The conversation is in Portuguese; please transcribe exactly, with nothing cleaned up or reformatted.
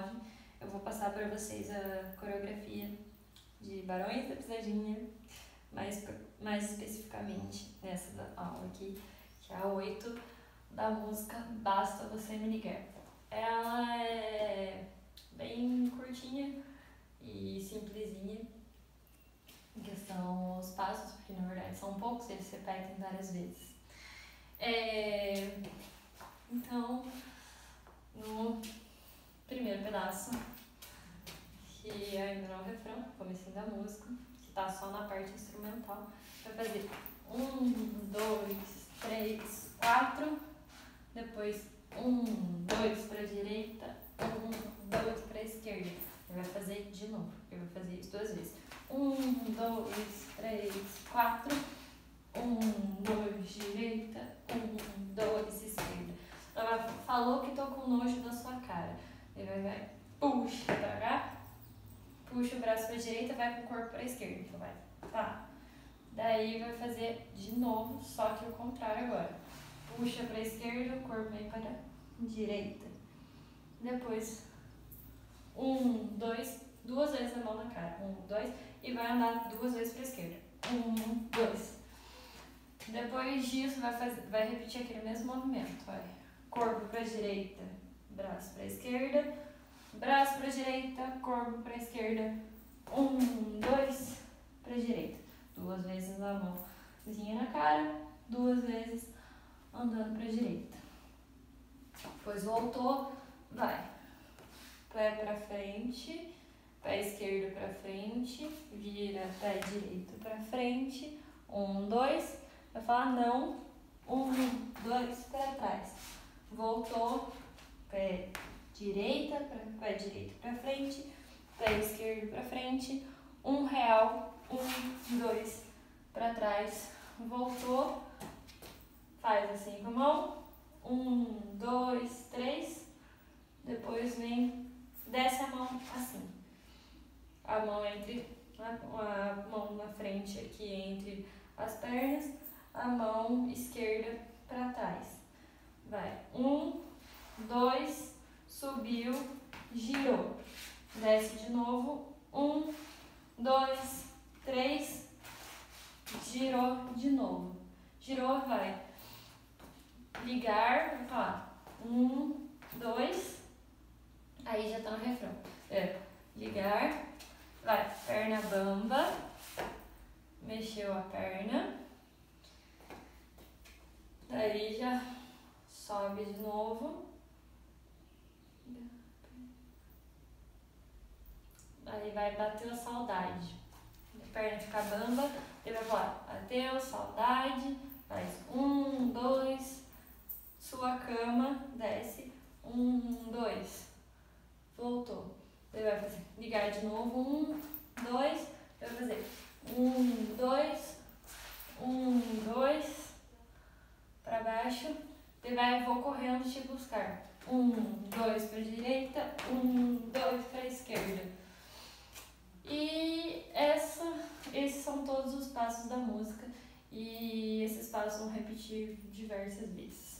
nove, eu vou passar para vocês a coreografia de Barões da Pisadinha, mais, mais especificamente nessa aula aqui, que é a oito da música Basta Você Me Ligar. Ela é bem curtinha e simplesinha em questão aos passos, porque na verdade são poucos, eles se repetem várias vezes. É, então, no primeiro pedaço, que ainda não é o refrão, comecinho da música, que tá só na parte instrumental, vai fazer um, dois, três, quatro, depois um, dois pra direita, um, dois pra esquerda. Ele vai fazer de novo, ele vai fazer isso duas vezes. Um, dois, três, quatro, um, dois, direita, um, dois, esquerda. Ela falou que tô com nojo da sua cara. Ele vai, vai, puxa pra cá, puxa o braço pra direita, vai com o corpo pra esquerda. Então vai, tá. Daí vai fazer de novo, só que o contrário agora. Puxa pra esquerda, o corpo vem para direita. Depois, um, dois, duas vezes a mão na cara. Um, dois, e vai andar duas vezes pra esquerda. Um, dois. Depois disso, vai, fazer, vai repetir aquele mesmo movimento. Vai. Corpo pra direita, braço pra esquerda. Braço pra direita, corpo pra esquerda. Um, dois, pra direita. Duas vezes a mãozinha na cara, duas vezes andando pra direita. Depois voltou, vai. Pé pra frente, pé esquerdo pra frente, vira pé direito pra frente. Um, dois. Vai falar não. Um, dois, pra trás. Voltou, pé direita, pra, pé direito pra frente, pé esquerdo pra frente. Um real, um, dois, pra trás. Voltou, faz assim com a mão. Um, dois, três. Depois vem, desce a mão assim. A mão entre, a, a mão na frente aqui entre as pernas, a mão esquerda para trás. Vai, um, dois, subiu, girou. Desce de novo, um, dois, três, girou de novo. Girou, vai. Ligar, vai falar, um, dois, aí já tá no refrão. É, ligar, vai, perna bamba, mexeu a perna, daí já sobe de novo, aí vai bater a saudade, a perna fica bamba, ele vai falar, bateu, saudade, faz um, dois, sua cama, desce, um, dois, voltou. Ele vai fazer, ligar de novo, um, dois, vai fazer um, dois, um, dois, pra baixo, ele vai, vou correndo te buscar, um, dois pra direita, um, dois pra esquerda. E essa, esses são todos os passos da música, e esses passos vão repetir diversas vezes.